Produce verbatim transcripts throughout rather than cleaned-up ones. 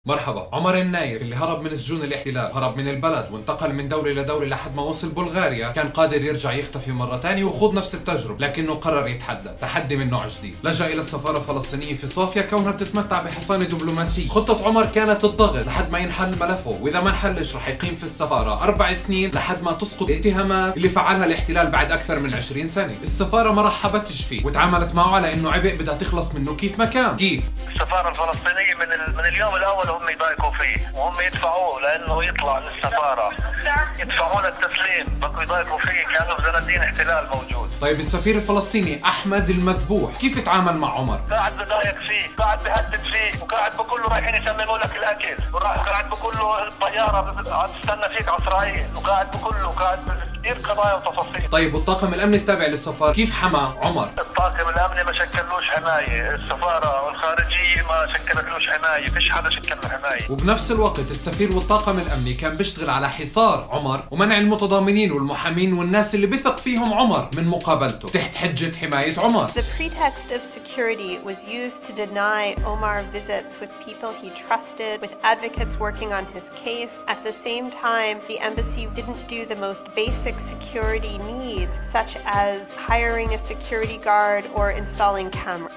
مرحبا. عمر النايف اللي هرب من سجون الاحتلال، هرب من البلد وانتقل من دولة لدولة لحد ما وصل بلغاريا، كان قادر يرجع يختفي مرة ثانية ويخوض نفس التجربة، لكنه قرر يتحدى، تحدي من نوع جديد. لجأ إلى السفارة الفلسطينية في صوفيا كونها بتتمتع بحصانة دبلوماسية. خطة عمر كانت الضغط لحد ما ينحل ملفه، وإذا ما انحلش رح يقيم في السفارة أربع سنين لحد ما تسقط الاتهامات اللي فعلها الاحتلال بعد أكثر من عشرين سنة. السفارة ما رحبتش فيه وتعاملت معه على إنه عبء بدها تخلص منه كيف ما كان. كيف؟ السفارة الفلسطينية من من اليوم الأول هم يضايقوا فيه وهم يدفعوه لأنه يطلع من السفارة، يدفعون التسليم، بقوا يضايقوا فيه كأنه بزنادين احتلال موجود. طيب السفير الفلسطيني أحمد المذبوح كيف يتعامل مع عمر؟ قاعد بضايق فيه، قاعد بهدد فيه، وقاعد بقول له رايحين يسمموا لك الأكل، وقاعد بقول له الطيارة عم تستنى فيك على إسرائيل، وقاعد بقول له قاعد كثير قضايا وتفاصيل. طيب والطاقم الأمني التابع للسفارة كيف حمى عمر؟ الطاقم الأمني ما شكلوش حماية، السفارة والخارجية ما شكلتلوش حماية، فيش حدا شكل له حماية. وبنفس الوقت السفير والطاقم الأمني كان بيشتغل على حصار عمر ومنع المتضامنين والمحامين والناس اللي بثق فيهم عمر من مقابلته تحت حجة حماية عمر. The pretext of security was used to deny Omar visits with people he trusted, with advocates working on his case. At the same time, the embassy didn't do the most basic security needs, such as hiring a security guard or installing cameras.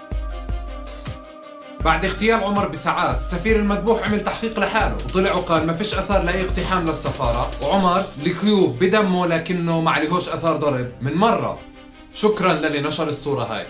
بعد اغتيال عمر بساعات السفير المذبوح عمل تحقيق لحاله وطلع وقال ما فيش اثار لاي اقتحام للسفاره، وعمر الكيوب بدمه لكنه ما عليهوش اثار ضرب من مره. شكرا للي نشر الصوره هاي.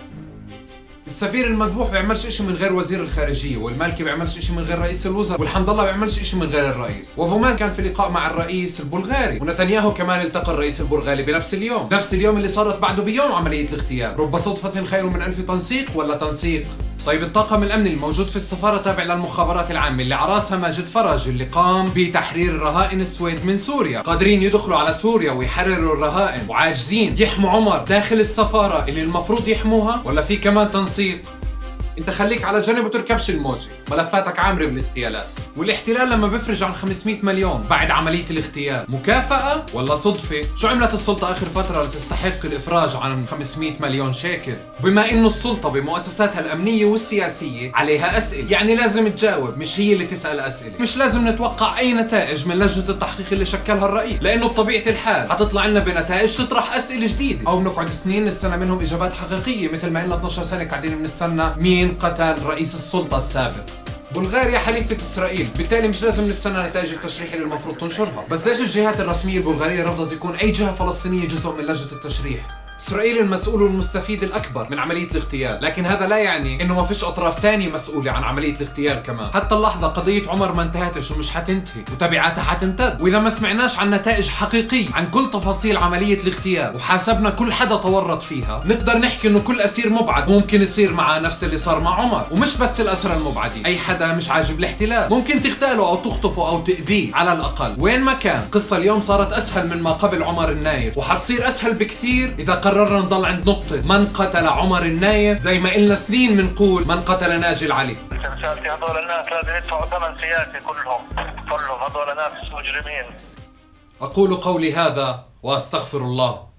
السفير المذبوح بيعملش اشي من غير وزير الخارجيه، والمالكي بيعملش اشي من غير رئيس الوزراء، والحمد الله بيعملش اشي من غير الرئيس، وابو مازن كان في لقاء مع الرئيس البلغاري، ونتنياهو كمان التقى الرئيس البلغاري بنفس اليوم، نفس اليوم اللي صارت بعده بيوم عمليه الاغتيال. رب صدفه خير من الف تنسيق ولا تنسيق؟ طيب الطاقم الامني الموجود في السفاره تابع للمخابرات العامه اللي على راسها ماجد فرج اللي قام بتحرير الرهائن السويد من سوريا، قادرين يدخلوا على سوريا ويحرروا الرهائن وعاجزين يحموا عمر داخل السفاره اللي المفروض يحموها، ولا في كمان تنسيق؟ انت خليك على جنب وتركبش الموجة، ملفاتك عامرة بالاغتيالات. والاحتلال لما بيفرج عن خمسمية مليون بعد عملية الاغتيال مكافأة ولا صدفة؟ شو عملت السلطة آخر فترة لتستحق الإفراج عن خمسمية مليون شيكل؟ بما إنه السلطة بمؤسساتها الأمنية والسياسية عليها أسئلة، يعني لازم تجاوب، مش هي اللي تسأل أسئلة. مش لازم نتوقع أي نتائج من لجنة التحقيق اللي شكلها الرئيس، لأنه بطبيعة الحال حتطلع لنا بنتائج تطرح أسئلة جديدة، أو بنقعد سنين نستنى منهم إجابات حقيقية مثل ما إلنا اثنعش سنة قاعدين بنستنى مين قتل رئيس السلطة السابق. بلغاريا حليفة إسرائيل، بالتالي مش لازم نستنى نتائج التشريح اللي المفروض تنشرها. بس ليش الجهات الرسمية البلغارية رفضت يكون أي جهة فلسطينية جزء من لجنة التشريح؟ إسرائيل المسؤول والمستفيد الأكبر من عملية الاغتيال، لكن هذا لا يعني إنه ما فيش أطراف ثانية مسؤولة عن عملية الاغتيال كمان. حتى اللحظة قضية عمر ما انتهتش ومش حتنتهي، وتبعاتها حتمتد، وإذا ما سمعناش عن نتائج حقيقية عن كل تفاصيل عملية الاغتيال وحاسبنا كل حدا تورط فيها، نقدر نحكي إنه كل أسير مبعد ممكن يصير معاه نفس اللي صار مع عمر. ومش بس الأسرى المبعدين، أي حدا مش عاجب الاحتلال ممكن تغتاله أو تخطفه أو تأذيه على الأقل. وين ما كان، قصة اليوم صارت أسهل من ما قبل عمر النايف، وحتصير أسهل بكثير إذا قررنا نضل عند نقطة من قتل عمر النايف، زي ما إلنا سنين بنقول من قتل ناجي العلي. رسالتي هذول الناس لازم يدفعوا ثمن سياسي كلهم، كلهم هذول ناس مجرمين. أقول قولي هذا وأستغفر الله.